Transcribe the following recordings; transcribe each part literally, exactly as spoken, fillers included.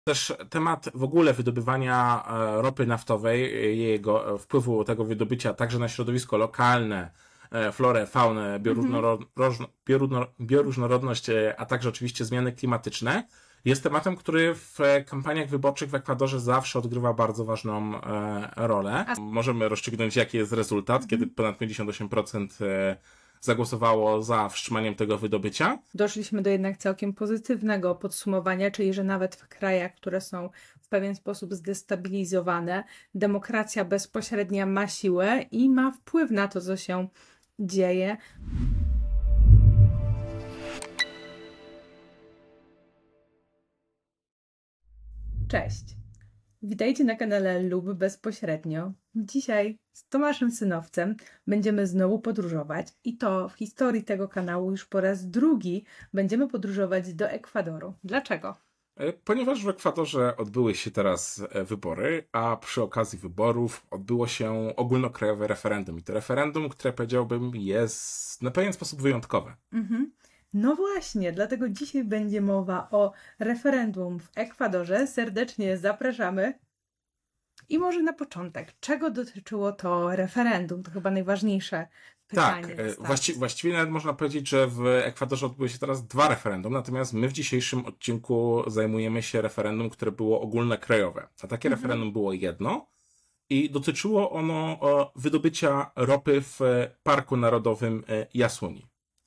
Też temat w ogóle wydobywania ropy naftowej, jego wpływu tego wydobycia także na środowisko lokalne, florę, faunę, bioróżnorodność, a także oczywiście zmiany klimatyczne, jest tematem, który w kampaniach wyborczych w Ekwadorze zawsze odgrywa bardzo ważną rolę. Możemy rozstrzygnąć, jaki jest rezultat, kiedy ponad pięćdziesiąt osiem procent zagłosowało za wstrzymaniem tego wydobycia. Doszliśmy do jednak całkiem pozytywnego podsumowania, czyli że nawet w krajach, które są w pewien sposób zdestabilizowane, demokracja bezpośrednia ma siłę i ma wpływ na to, co się dzieje. Cześć! Witajcie na kanale Lub Bezpośrednio. Dzisiaj z Tomaszem Synowcem będziemy znowu podróżować i to w historii tego kanału już po raz drugi będziemy podróżować do Ekwadoru. Dlaczego? Ponieważ w Ekwadorze odbyły się teraz wybory, a przy okazji wyborów odbyło się ogólnokrajowe referendum. I to referendum, które powiedziałbym jest na pewien sposób wyjątkowe. Mhm. No właśnie, dlatego dzisiaj będzie mowa o referendum w Ekwadorze. Serdecznie zapraszamy. I może na początek, czego dotyczyło to referendum? To chyba najważniejsze pytanie. Tak, właści właściwie nawet można powiedzieć, że w Ekwadorze odbyły się teraz dwa referendum, natomiast my w dzisiejszym odcinku zajmujemy się referendum, które było ogólnokrajowe. A takie mhm. referendum było jedno i dotyczyło ono wydobycia ropy w Parku Narodowym Yasuni.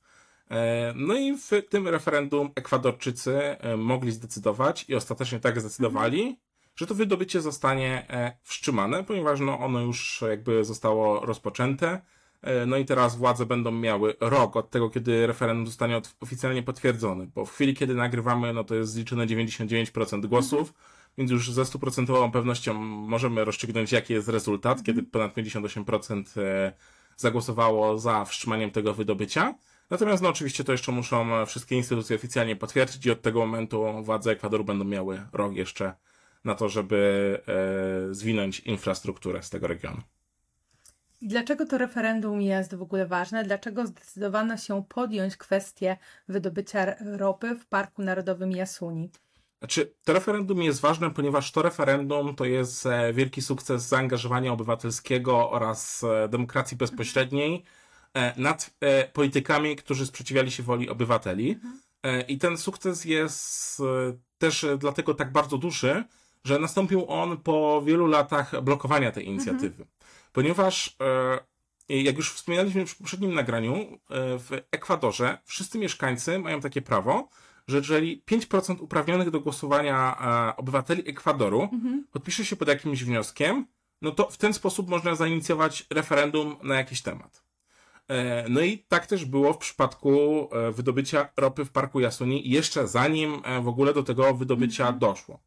No i w tym referendum Ekwadorczycy mogli zdecydować i ostatecznie tak zdecydowali, mhm. że to wydobycie zostanie wstrzymane, ponieważ no ono już jakby zostało rozpoczęte. No i teraz władze będą miały rok od tego, kiedy referendum zostanie oficjalnie potwierdzone, bo w chwili, kiedy nagrywamy, no to jest zliczone dziewięćdziesiąt dziewięć procent głosów, mhm. więc już ze stuprocentową pewnością możemy rozstrzygnąć, jaki jest rezultat, mhm. kiedy ponad pięćdziesiąt osiem procent zagłosowało za wstrzymaniem tego wydobycia. Natomiast no oczywiście to jeszcze muszą wszystkie instytucje oficjalnie potwierdzić i od tego momentu władze Ekwadoru będą miały rok jeszcze na to, żeby e, zwinąć infrastrukturę z tego regionu. I dlaczego to referendum jest w ogóle ważne? Dlaczego zdecydowano się podjąć kwestię wydobycia ropy w Parku Narodowym Yasuni? Znaczy, to referendum jest ważne, ponieważ to referendum to jest wielki sukces zaangażowania obywatelskiego oraz demokracji bezpośredniej nad politykami, którzy sprzeciwiali się woli obywateli. Mhm. I ten sukces jest też dlatego tak bardzo duży, że nastąpił on po wielu latach blokowania tej inicjatywy. Mhm. Ponieważ, jak już wspominaliśmy w poprzednim nagraniu, w Ekwadorze wszyscy mieszkańcy mają takie prawo, że jeżeli pięć procent uprawnionych do głosowania obywateli Ekwadoru mhm. podpisze się pod jakimś wnioskiem, no to w ten sposób można zainicjować referendum na jakiś temat. No i tak też było w przypadku wydobycia ropy w Parku Yasuni, jeszcze zanim w ogóle do tego wydobycia mhm. doszło.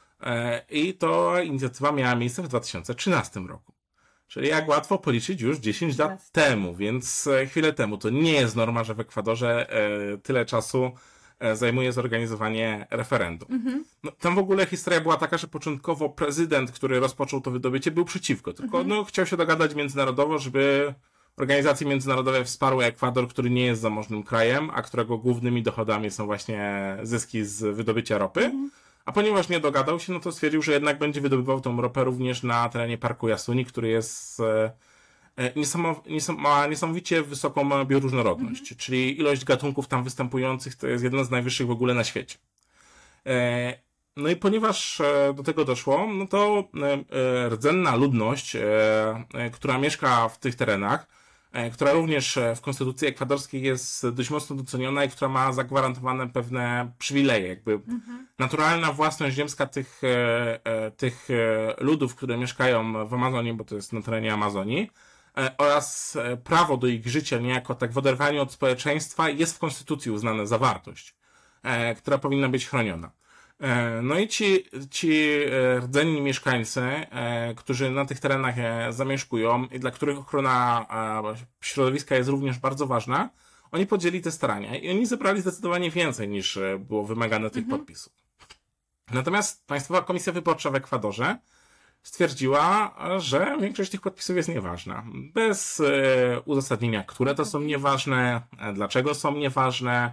I to inicjatywa miała miejsce w dwa tysiące trzynastym roku. Czyli jak łatwo policzyć już dziesięć lat temu, więc chwilę temu. To nie jest norma, że w Ekwadorze tyle czasu zajmuje zorganizowanie referendum. Mhm. No, tam w ogóle historia była taka, że początkowo prezydent, który rozpoczął to wydobycie, był przeciwko, tylko mhm. no, chciał się dogadać międzynarodowo, żeby organizacje międzynarodowe wsparły Ekwador, który nie jest zamożnym krajem, a którego głównymi dochodami są właśnie zyski z wydobycia ropy. Mhm. A ponieważ nie dogadał się, no to stwierdził, że jednak będzie wydobywał tą ropę również na terenie Parku Yasuni, który jest e, niesamow niesom ma niesamowicie wysoką bioróżnorodność, mhm. czyli ilość gatunków tam występujących to jest jedna z najwyższych w ogóle na świecie. E, no i ponieważ e, do tego doszło, no to e, rdzenna ludność, e, e, która mieszka w tych terenach, która również w konstytucji ekwadorskiej jest dość mocno doceniona i która ma zagwarantowane pewne przywileje. Jakby mhm. naturalna własność ziemska tych, tych ludów, które mieszkają w Amazonii, bo to jest na terenie Amazonii, oraz prawo do ich życia niejako tak w oderwaniu od społeczeństwa jest w konstytucji uznane za wartość, która powinna być chroniona. No i ci, ci rdzenni mieszkańcy, którzy na tych terenach zamieszkują i dla których ochrona środowiska jest również bardzo ważna, oni podzieli te starania i oni zebrali zdecydowanie więcej niż było wymagane tych mhm. podpisów. Natomiast Państwowa Komisja Wyborcza w Ekwadorze stwierdziła, że większość tych podpisów jest nieważna. Bez uzasadnienia, które to są nieważne, dlaczego są nieważne.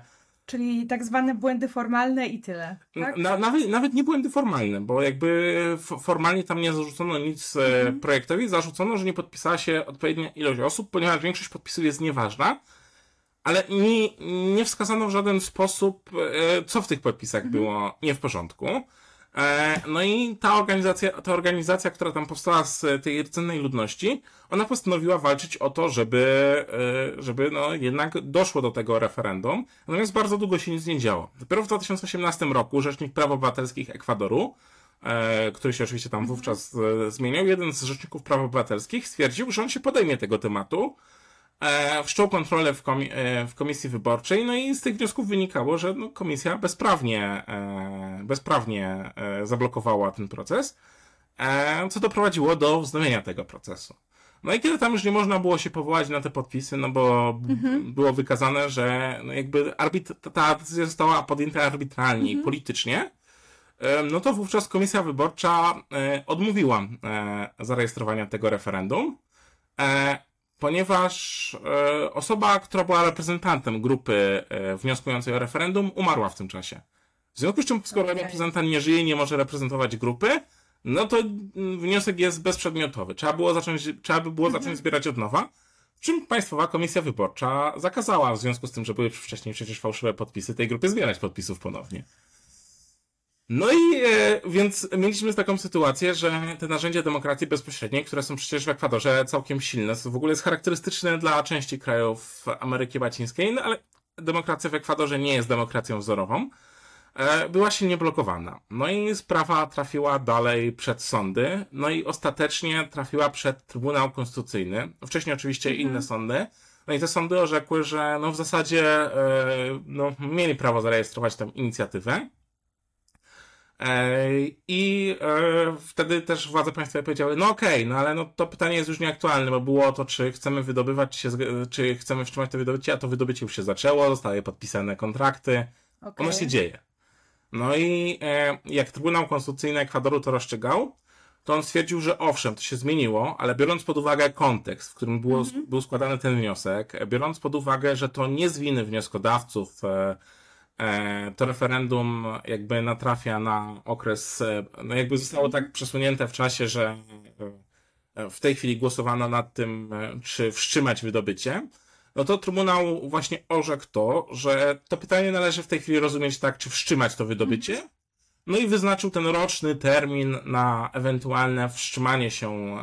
Czyli tak zwane błędy formalne i tyle, tak? Na, nawet, nawet nie błędy formalne, bo jakby formalnie tam nie zarzucono nic mhm. projektowi, zarzucono, że nie podpisała się odpowiednia ilość osób, ponieważ większość podpisów jest nieważna, ale nie, nie wskazano w żaden sposób, co w tych podpisach mhm. było nie w porządku. No i ta organizacja, ta organizacja, która tam powstała z tej rdzennej ludności, ona postanowiła walczyć o to, żeby, żeby no jednak doszło do tego referendum. Natomiast bardzo długo się nic nie działo. Dopiero w dwa tysiące osiemnastym roku Rzecznik Praw Obywatelskich Ekwadoru, który się oczywiście tam wówczas zmieniał, jeden z Rzeczników Praw Obywatelskich stwierdził, że on się podejmie tego tematu, wszczął kontrolę w, komi w komisji wyborczej, no i z tych wniosków wynikało, że no, komisja bezprawnie, bezprawnie zablokowała ten proces, co doprowadziło do wznowienia tego procesu. No i kiedy tam już nie można było się powołać na te podpisy, no bo mhm. było wykazane, że no jakby arbit- ta decyzja została podjęta arbitralnie mhm. i politycznie, no to wówczas komisja wyborcza odmówiła zarejestrowania tego referendum, ponieważ e, osoba, która była reprezentantem grupy e, wnioskującej o referendum, umarła w tym czasie. W związku z czym, skoro okay. reprezentant nie żyje i nie może reprezentować grupy, no to wniosek jest bezprzedmiotowy. Trzeba było zacząć, trzeba by było zacząć zbierać od nowa, czym Państwowa Komisja Wyborcza zakazała, w związku z tym, że były wcześniej przecież fałszywe podpisy, tej grupy zbierać podpisów ponownie. No i e, więc mieliśmy taką sytuację, że te narzędzia demokracji bezpośredniej, które są przecież w Ekwadorze całkiem silne, co w ogóle jest charakterystyczne dla części krajów Ameryki Łacińskiej, no ale demokracja w Ekwadorze nie jest demokracją wzorową, e, była silnie blokowana. No i sprawa trafiła dalej przed sądy, no i ostatecznie trafiła przed Trybunał Konstytucyjny, wcześniej oczywiście mhm. inne sądy. No i te sądy orzekły, że no w zasadzie e, no, mieli prawo zarejestrować tę inicjatywę. I e, wtedy też władze państwowe powiedziały, no okej, okay, no ale no to pytanie jest już nieaktualne, bo było to, czy chcemy wydobywać się, czy chcemy wstrzymać to wydobycie, a to wydobycie już się zaczęło, zostały podpisane kontrakty, okay. ono się dzieje. No i e, jak Trybunał Konstytucyjny Ekwadoru to rozstrzygał, to on stwierdził, że owszem, to się zmieniło, ale biorąc pod uwagę kontekst, w którym było, mm-hmm. był składany ten wniosek, biorąc pod uwagę, że to nie z winy wnioskodawców e, to referendum jakby natrafia na okres, no jakby zostało tak przesunięte w czasie, że w tej chwili głosowano nad tym, czy wstrzymać wydobycie, no to Trybunał właśnie orzekł to, że to pytanie należy w tej chwili rozumieć tak, czy wstrzymać to wydobycie, no i wyznaczył ten roczny termin na ewentualne wstrzymanie się,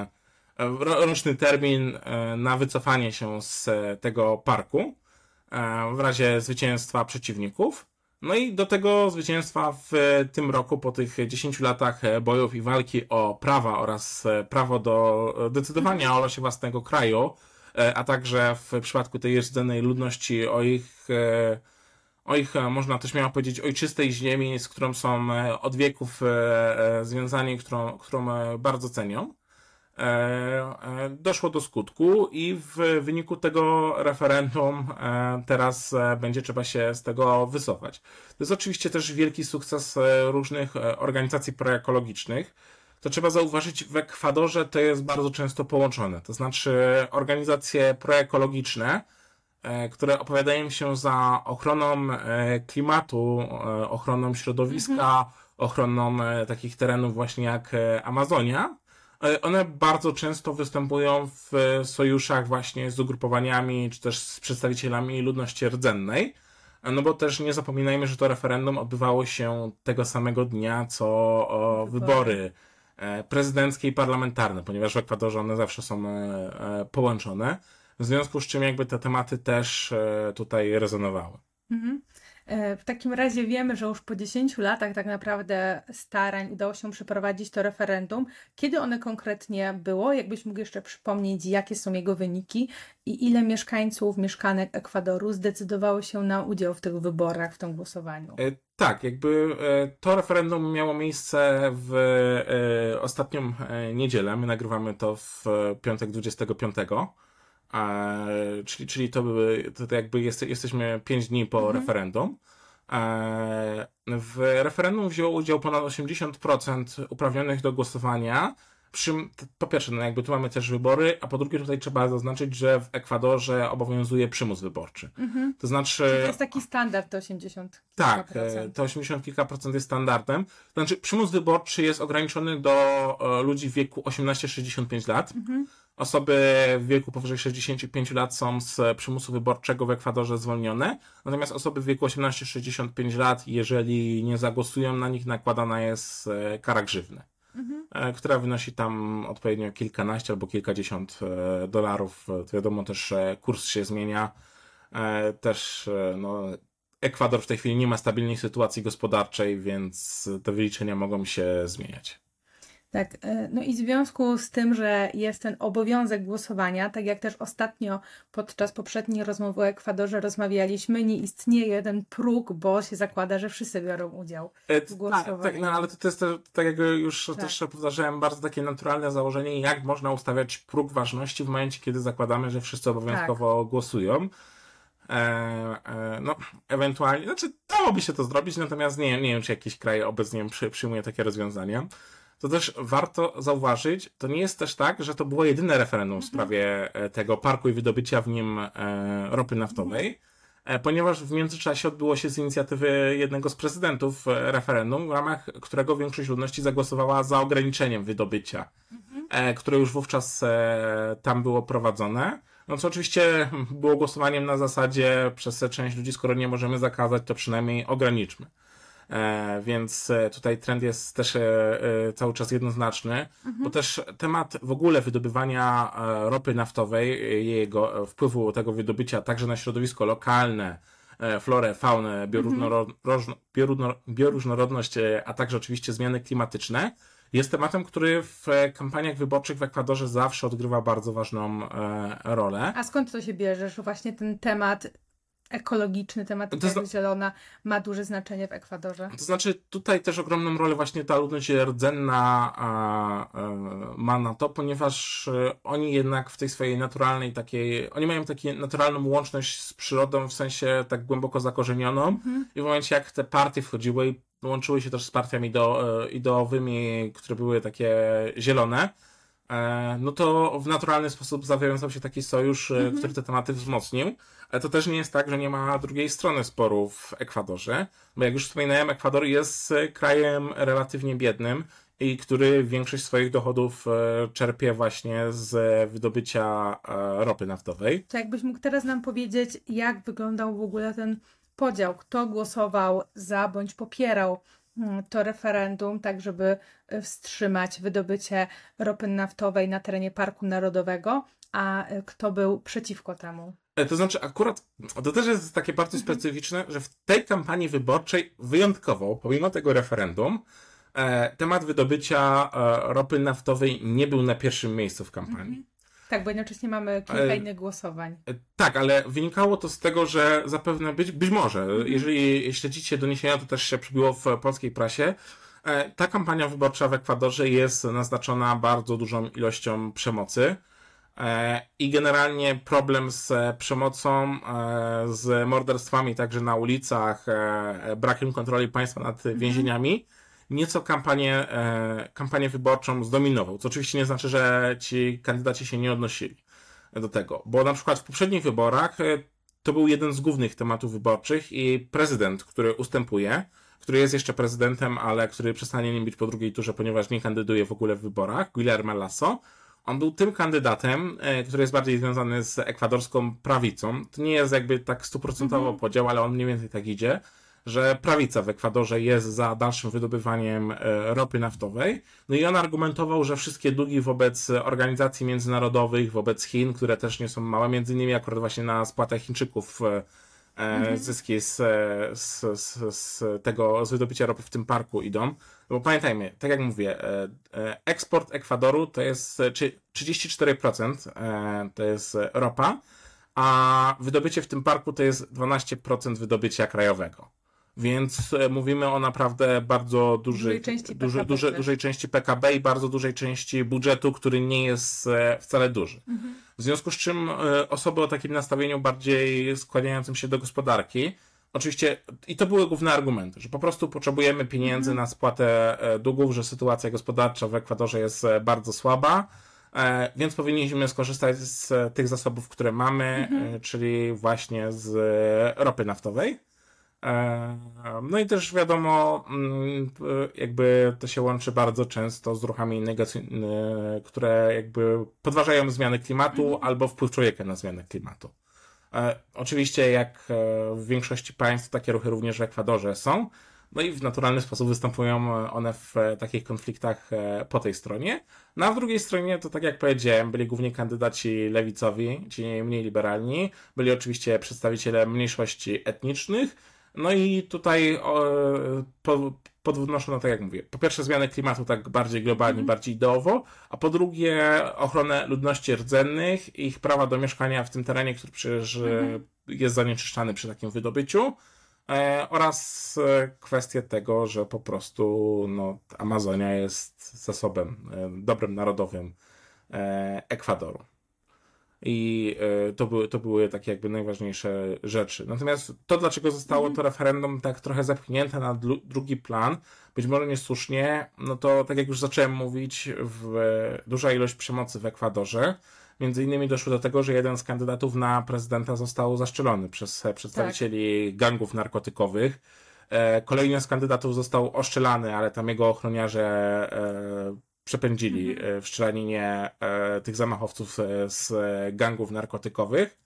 roczny termin na wycofanie się z tego parku w razie zwycięstwa przeciwników. No i do tego zwycięstwa w tym roku, po tych dziesięciu latach bojów i walki o prawa oraz prawo do decydowania o losie własnego kraju, a także w przypadku tej rdzennej ludności o ich, o ich, można też śmiało powiedzieć, ojczystej ziemi, z którą są od wieków związani, którą, którą bardzo cenią. Doszło do skutku i w wyniku tego referendum teraz będzie trzeba się z tego wycofać. To jest oczywiście też wielki sukces różnych organizacji proekologicznych. To trzeba zauważyć, w Ekwadorze to jest bardzo często połączone. To znaczy organizacje proekologiczne, które opowiadają się za ochroną klimatu, ochroną środowiska, mhm. ochroną takich terenów właśnie jak Amazonia. One bardzo często występują w sojuszach właśnie z ugrupowaniami, czy też z przedstawicielami ludności rdzennej, no bo też nie zapominajmy, że to referendum odbywało się tego samego dnia, co o, wybory prezydenckie i parlamentarne, ponieważ w Ekwadorze one zawsze są połączone, w związku z czym jakby te tematy też tutaj rezonowały. Mhm. W takim razie wiemy, że już po dziesięciu latach tak naprawdę starań udało się przeprowadzić to referendum. Kiedy one konkretnie było? Jakbyś mógł jeszcze przypomnieć, jakie są jego wyniki i ile mieszkańców, mieszkanek Ekwadoru zdecydowało się na udział w tych wyborach, w tym głosowaniu? E, tak, jakby e, to referendum miało miejsce w e, ostatnią e, niedzielę. My nagrywamy to w piątek dwudziestego piątego. E, czyli, czyli to były, to, to jakby jest, jesteśmy pięć dni po mhm. referendum. E, w referendum wzięło udział ponad osiemdziesiąt procent uprawnionych do głosowania przy, po pierwsze, no jakby tu mamy też wybory, a po drugie tutaj trzeba zaznaczyć, że w Ekwadorze obowiązuje przymus wyborczy. Mhm. To znaczy... To jest taki standard, to osiemdziesiąt Tak, procent. to osiemdziesiąt kilka procent jest standardem. To znaczy przymus wyborczy jest ograniczony do e, ludzi w wieku osiemnaście sześćdziesiąt pięć lat. Mhm. Osoby w wieku powyżej sześćdziesięciu pięciu lat są z przymusu wyborczego w Ekwadorze zwolnione, natomiast osoby w wieku osiemnaście sześćdziesiąt pięć lat, jeżeli nie zagłosują na nich, nakładana jest e, kara grzywny. Mhm. Która wynosi tam odpowiednio kilkanaście albo kilkadziesiąt dolarów. To wiadomo, też kurs się zmienia. Też no, Ekwador w tej chwili nie ma stabilnej sytuacji gospodarczej, więc te wyliczenia mogą się zmieniać. Tak, no i w związku z tym, że jest ten obowiązek głosowania, tak jak też ostatnio podczas poprzedniej rozmowy o Ekwadorze rozmawialiśmy, nie istnieje ten próg, bo się zakłada, że wszyscy biorą udział w głosowaniu. Tak, tak, no ale to jest, to, tak jak już tak. też powtarzałem, bardzo takie naturalne założenie, jak można ustawiać próg ważności w momencie, kiedy zakładamy, że wszyscy obowiązkowo tak. głosują. E, e, no, ewentualnie, znaczy dałoby się to zrobić, natomiast nie, nie wiem, czy jakiś kraj obecnie przy, przyjmuje takie rozwiązania. To też warto zauważyć, to nie jest też tak, że to było jedyne referendum w sprawie tego parku i wydobycia w nim e, ropy naftowej, e, ponieważ w międzyczasie odbyło się z inicjatywy jednego z prezydentów referendum, w ramach którego większość ludności zagłosowała za ograniczeniem wydobycia, e, które już wówczas e, tam było prowadzone. No co oczywiście było głosowaniem na zasadzie przez część ludzi, skoro nie możemy zakazać, to przynajmniej ograniczmy. E, więc tutaj trend jest też e, e, cały czas jednoznaczny, mhm. bo też temat w ogóle wydobywania e, ropy naftowej, jego wpływu tego wydobycia także na środowisko lokalne, e, florę, faunę, bioróżnorodność, mhm. bioróżno, bioróżnorodność, a także oczywiście zmiany klimatyczne, jest tematem, który w kampaniach wyborczych w Ekwadorze zawsze odgrywa bardzo ważną e, rolę. A skąd to się bierze, że właśnie ten temat ekologiczny, tematyka zna- zielona ma duże znaczenie w Ekwadorze? To znaczy tutaj też ogromną rolę właśnie ta ludność rdzenna a, a, ma na to, ponieważ oni jednak w tej swojej naturalnej takiej, oni mają taką naturalną łączność z przyrodą, w sensie tak głęboko zakorzenioną mhm. i w momencie jak te partie wchodziły i łączyły się też z partiami ideo, ideowymi, które były takie zielone, no to w naturalny sposób zawiązał się taki sojusz, mhm. który te tematy wzmocnił. Ale to też nie jest tak, że nie ma drugiej strony sporu w Ekwadorze, bo jak już wspominałem, Ekwador jest krajem relatywnie biednym i który większość swoich dochodów czerpie właśnie z wydobycia ropy naftowej. To jakbyś mógł teraz nam powiedzieć, jak wyglądał w ogóle ten podział, kto głosował za bądź popierał to referendum, tak żeby wstrzymać wydobycie ropy naftowej na terenie Parku Narodowego, a kto był przeciwko temu? To znaczy akurat, to też jest takie bardzo mhm. specyficzne, że w tej kampanii wyborczej wyjątkowo, pomimo tego referendum, e, temat wydobycia e, ropy naftowej nie był na pierwszym miejscu w kampanii. Mhm. Tak, bo jednocześnie mamy kilka e, innych głosowań. E, tak, ale wynikało to z tego, że zapewne być, być może, mhm. jeżeli śledzicie doniesienia, to też się przybiło w polskiej prasie, e, ta kampania wyborcza w Ekwadorze jest naznaczona bardzo dużą ilością przemocy. I generalnie problem z przemocą, z morderstwami także na ulicach, brakiem kontroli państwa nad więzieniami, nieco kampanię, kampanię wyborczą zdominował. Co oczywiście nie znaczy, że ci kandydaci się nie odnosili do tego. Bo na przykład w poprzednich wyborach to był jeden z głównych tematów wyborczych i prezydent, który ustępuje, który jest jeszcze prezydentem, ale który przestanie nim być po drugiej turze, ponieważ nie kandyduje w ogóle w wyborach, Guillermo Lasso. On był tym kandydatem, który jest bardziej związany z ekwadorską prawicą. To nie jest jakby tak stuprocentowo mm-hmm. podział, ale on mniej więcej tak idzie, że prawica w Ekwadorze jest za dalszym wydobywaniem ropy naftowej. No i on argumentował, że wszystkie długi wobec organizacji międzynarodowych, wobec Chin, które też nie są małe, między innymi akurat właśnie na spłatę Chińczyków mm-hmm. zyski z, z, z, z tego z wydobycia ropy w tym parku idą. Bo pamiętajmy, tak jak mówię, eksport Ekwadoru to jest trzydzieści cztery procent to jest ropa, a wydobycie w tym parku to jest dwanaście procent wydobycia krajowego. Więc mówimy o naprawdę bardzo dużej, dużej, części, duży, P K B duży, dużej części P K B i bardzo dużej części budżetu, który nie jest wcale duży. Mhm. W związku z czym osoby o takim nastawieniu bardziej skłaniającym się do gospodarki oczywiście, i to były główne argumenty, że po prostu potrzebujemy pieniędzy mm. na spłatę długów, że sytuacja gospodarcza w Ekwadorze jest bardzo słaba, więc powinniśmy skorzystać z tych zasobów, które mamy, mm. czyli właśnie z ropy naftowej. No i też wiadomo, jakby to się łączy bardzo często z ruchami negacyjnymi, które jakby podważają zmiany klimatu mm. albo wpływ człowieka na zmianę klimatu. E, oczywiście jak w większości państw takie ruchy również w Ekwadorze są, no i w naturalny sposób występują one w takich konfliktach po tej stronie. No a w drugiej stronie to tak jak powiedziałem, byli głównie kandydaci lewicowi, ci mniej liberalni, byli oczywiście przedstawiciele mniejszości etnicznych, no i tutaj o, po, podnoszono, tak jak mówię, po pierwsze zmianę klimatu tak bardziej globalnie, mm. bardziej ideowo, a po drugie ochronę ludności rdzennych i ich prawa do mieszkania w tym terenie, który przecież mm. jest zanieczyszczany przy takim wydobyciu, e, oraz kwestię tego, że po prostu no, Amazonia jest zasobem, e, dobrem narodowym e, Ekwadoru. I to były, to były takie jakby najważniejsze rzeczy. Natomiast to, dlaczego zostało to referendum tak trochę zepchnięte na drugi plan, być może niesłusznie, no to tak jak już zacząłem mówić, w, duża ilość przemocy w Ekwadorze. Między innymi doszło do tego, że jeden z kandydatów na prezydenta został zaszczelony przez przedstawicieli tak. gangów narkotykowych. Kolejny z kandydatów został oszczelany, ale tam jego ochroniarze przepędzili mhm. w strzelaninie e, tych zamachowców e, z gangów narkotykowych.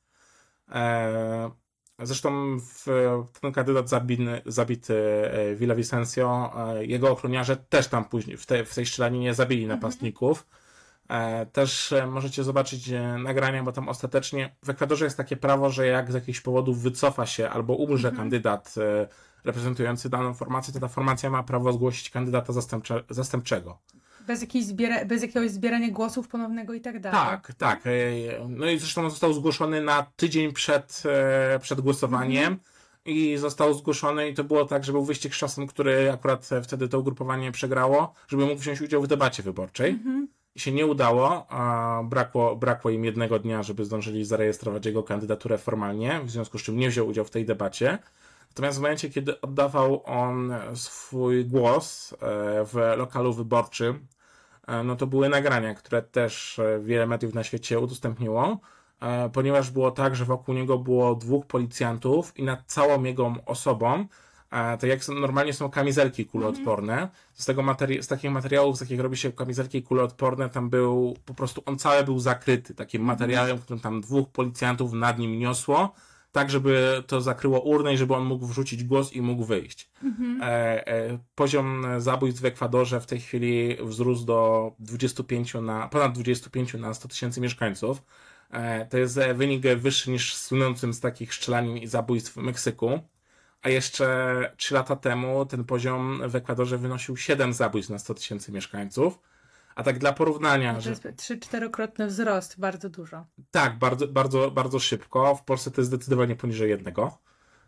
E, zresztą w, ten kandydat zabity, zabity e, Villavicencio, e, jego ochroniarze też tam później w, te, w tej strzelaninie zabili mhm. napastników. E, też e, możecie zobaczyć e, nagrania, bo tam ostatecznie w Ekwadorze jest takie prawo, że jak z jakichś powodów wycofa się albo umrze mhm. kandydat e, reprezentujący daną formację, to ta formacja ma prawo zgłosić kandydata zastępcze, zastępczego. Bez, jakiejś zbiera, bez jakiegoś zbierania głosów ponownego i tak dalej. Tak, tak. No i zresztą został zgłoszony na tydzień przed, przed głosowaniem mm-hmm. i został zgłoszony i to było tak, że był wyścig z czasem, który akurat wtedy to ugrupowanie przegrało, żeby mógł wziąć udział w debacie wyborczej. Mm-hmm. I się nie udało, a brakło, brakło im jednego dnia, żeby zdążyli zarejestrować jego kandydaturę formalnie, w związku z czym nie wziął udziału w tej debacie. Natomiast w momencie, kiedy oddawał on swój głos w lokalu wyborczym, no to były nagrania, które też wiele mediów na świecie udostępniło, ponieważ było tak, że wokół niego było dwóch policjantów i nad całą jego osobą, tak jak są, normalnie są kamizelki kuloodporne, z, tego materi- z takich materiałów, z jakich robi się kamizelki kuloodporne, tam był po prostu, on cały był zakryty takim materiałem, którym tam dwóch policjantów nad nim niosło, tak, żeby to zakryło urnę i żeby on mógł wrzucić głos i mógł wyjść. Mhm. E, e, poziom zabójstw w Ekwadorze w tej chwili wzrósł do dwudziestu pięciu na, ponad dwudziestu pięciu na sto tysięcy mieszkańców. E, to jest wynik wyższy niż słynącym z takich strzelanin i zabójstw w Meksyku. A jeszcze trzy lata temu ten poziom w Ekwadorze wynosił siedem zabójstw na sto tysięcy mieszkańców. A tak dla porównania... To jest że... trzy-czterokrotny wzrost, bardzo dużo. Tak, bardzo, bardzo, bardzo szybko. W Polsce to jest zdecydowanie poniżej jednego.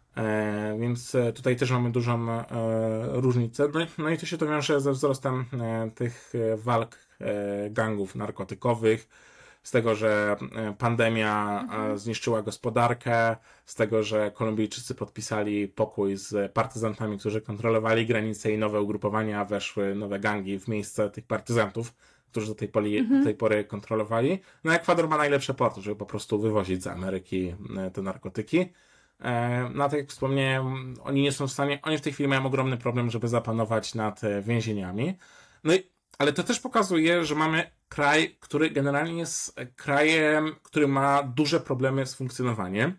E, więc tutaj też mamy dużą e, różnicę. No, no i to się to wiąże ze wzrostem e, tych walk e, gangów narkotykowych, z tego, że pandemia mhm. zniszczyła gospodarkę, z tego, że Kolumbijczycy podpisali pokój z partyzantami, którzy kontrolowali granice i nowe ugrupowania weszły, nowe gangi w miejsce tych partyzantów, którzy do tej, poli, mhm. do tej pory kontrolowali. No Ekwador ma najlepsze porty, żeby po prostu wywozić z Ameryki te narkotyki. No a tak jak wspomniałem, oni nie są w stanie, oni w tej chwili mają ogromny problem, żeby zapanować nad więzieniami. No i, ale to też pokazuje, że mamy kraj, który generalnie jest krajem, który ma duże problemy z funkcjonowaniem,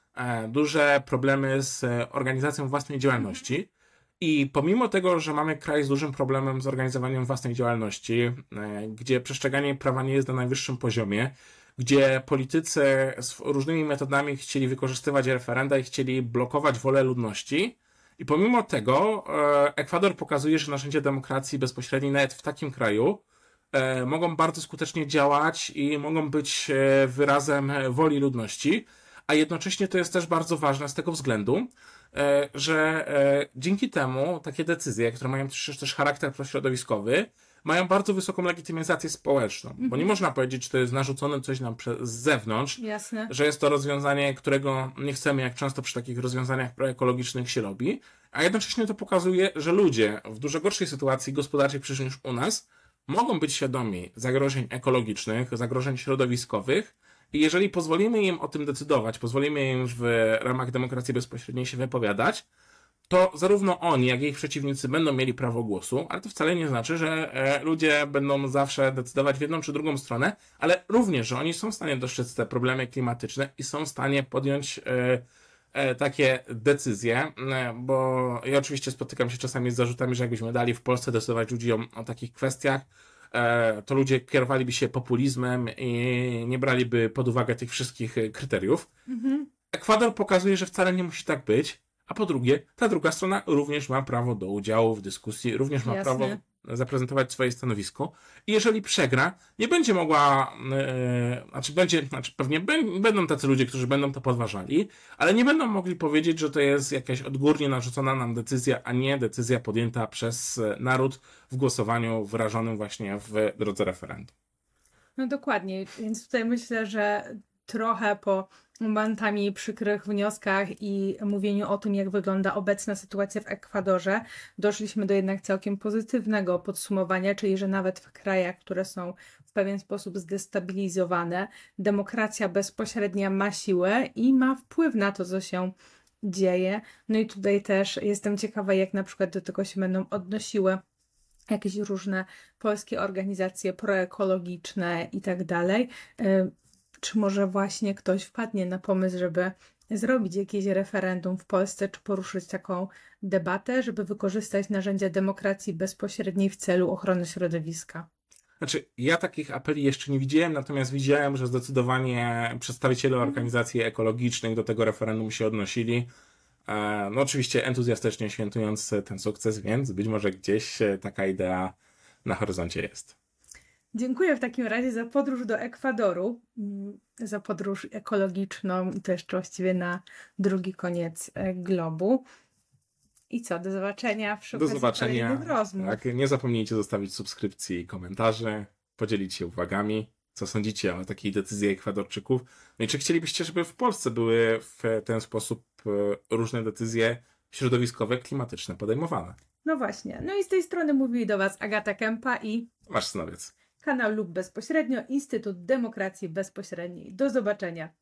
duże problemy z organizacją własnej działalności i pomimo tego, że mamy kraj z dużym problemem z organizowaniem własnej działalności, gdzie przestrzeganie prawa nie jest na najwyższym poziomie, gdzie politycy z różnymi metodami chcieli wykorzystywać referenda i chcieli blokować wolę ludności, i pomimo tego Ekwador pokazuje, że narzędzia demokracji bezpośredniej nawet w takim kraju e, mogą bardzo skutecznie działać i mogą być wyrazem woli ludności, a jednocześnie to jest też bardzo ważne z tego względu, e, że e, dzięki temu takie decyzje, które mają też, też charakter prośrodowiskowy, mają bardzo wysoką legitymizację społeczną, mm-hmm. bo nie można powiedzieć, że to jest narzucone coś nam z zewnątrz, Jasne. że jest to rozwiązanie, którego nie chcemy, jak często przy takich rozwiązaniach proekologicznych się robi, a jednocześnie to pokazuje, że ludzie w dużo gorszej sytuacji gospodarczej przecież niż u nas mogą być świadomi zagrożeń ekologicznych, zagrożeń środowiskowych i jeżeli pozwolimy im o tym decydować, pozwolimy im w ramach demokracji bezpośredniej się wypowiadać, to zarówno oni, jak i ich przeciwnicy będą mieli prawo głosu, ale to wcale nie znaczy, że e, ludzie będą zawsze decydować w jedną czy drugą stronę, ale również, że oni są w stanie dostrzec te problemy klimatyczne i są w stanie podjąć e, e, takie decyzje, e, bo ja oczywiście spotykam się czasami z zarzutami, że jakbyśmy dali w Polsce decydować ludziom o takich kwestiach, e, to ludzie kierowaliby się populizmem i nie braliby pod uwagę tych wszystkich kryteriów. Mhm. Ekwador pokazuje, że wcale nie musi tak być. A po drugie, ta druga strona również ma prawo do udziału w dyskusji, również ma Jasne. prawo zaprezentować swoje stanowisko. I jeżeli przegra, nie będzie mogła, yy, znaczy, będzie, znaczy pewnie b- będą tacy ludzie, którzy będą to podważali, ale nie będą mogli powiedzieć, że to jest jakaś odgórnie narzucona nam decyzja, a nie decyzja podjęta przez naród w głosowaniu wyrażonym właśnie w drodze referendum. No dokładnie, więc tutaj myślę, że trochę po momentami przykrych wnioskach i mówieniu o tym, jak wygląda obecna sytuacja w Ekwadorze, doszliśmy do jednak całkiem pozytywnego podsumowania, czyli że nawet w krajach, które są w pewien sposób zdestabilizowane, demokracja bezpośrednia ma siłę i ma wpływ na to, co się dzieje. No i tutaj też jestem ciekawa, jak na przykład do tego się będą odnosiły jakieś różne polskie organizacje proekologiczne i tak dalej. Czy może właśnie ktoś wpadnie na pomysł, żeby zrobić jakieś referendum w Polsce, czy poruszyć taką debatę, żeby wykorzystać narzędzia demokracji bezpośredniej w celu ochrony środowiska? Znaczy, ja takich apeli jeszcze nie widziałem, natomiast widziałem, że zdecydowanie przedstawiciele organizacji ekologicznych do tego referendum się odnosili. No oczywiście entuzjastycznie świętując ten sukces, więc być może gdzieś taka idea na horyzoncie jest. Dziękuję w takim razie za podróż do Ekwadoru, za podróż ekologiczną i to jeszcze właściwie na drugi koniec globu. I co, do zobaczenia przy Do zobaczenia. kolejnych rozmów. Tak, nie zapomnijcie zostawić subskrypcji i komentarzy, podzielić się uwagami, co sądzicie o takiej decyzji Ekwadorczyków. No i czy chcielibyście, żeby w Polsce były w ten sposób różne decyzje środowiskowe, klimatyczne podejmowane? No właśnie. No i z tej strony mówili do Was Agata Kępa i Wasz synowiec. Kanał Lub Bezpośrednio, Instytut Demokracji Bezpośredniej. Do zobaczenia.